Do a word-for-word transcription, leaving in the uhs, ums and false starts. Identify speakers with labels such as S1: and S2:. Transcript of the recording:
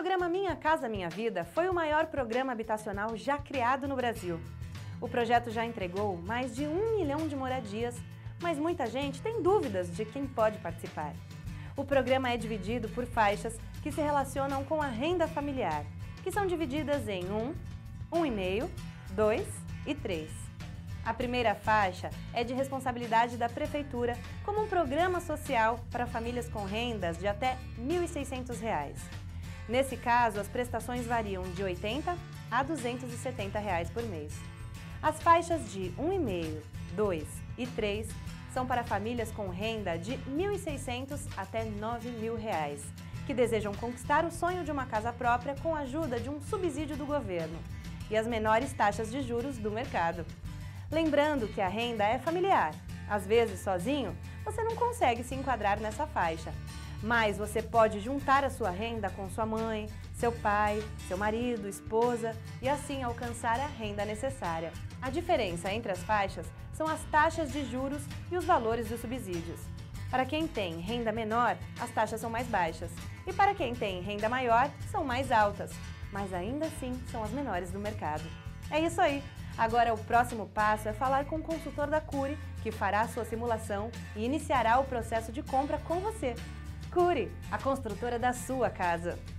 S1: programa Minha Casa Minha Vida foi o maior programa habitacional já criado no Brasil. O projeto já entregou mais de um milhão de moradias, mas muita gente tem dúvidas de quem pode participar. O programa é dividido por faixas que se relacionam com a renda familiar, que são divididas em um, um e meio, dois e três. A primeira faixa é de responsabilidade da Prefeitura como um programa social para famílias com rendas de até mil e seiscentos reais. Nesse caso, as prestações variam de oitenta a duzentos e setenta reais por mês. As faixas de um e meio, dois e três são para famílias com renda de mil e seiscentos até nove mil reais, que desejam conquistar o sonho de uma casa própria com a ajuda de um subsídio do governo e as menores taxas de juros do mercado. Lembrando que a renda é familiar. Às vezes, sozinho, você não consegue se enquadrar nessa faixa. Mas você pode juntar a sua renda com sua mãe, seu pai, seu marido, esposa e assim alcançar a renda necessária. A diferença entre as faixas são as taxas de juros e os valores dos subsídios. Para quem tem renda menor, as taxas são mais baixas. E para quem tem renda maior, são mais altas. Mas ainda assim, são as menores do mercado. É isso aí! Agora o próximo passo é falar com o consultor da Cury, que fará a sua simulação e iniciará o processo de compra com você. Cury, a construtora da sua casa.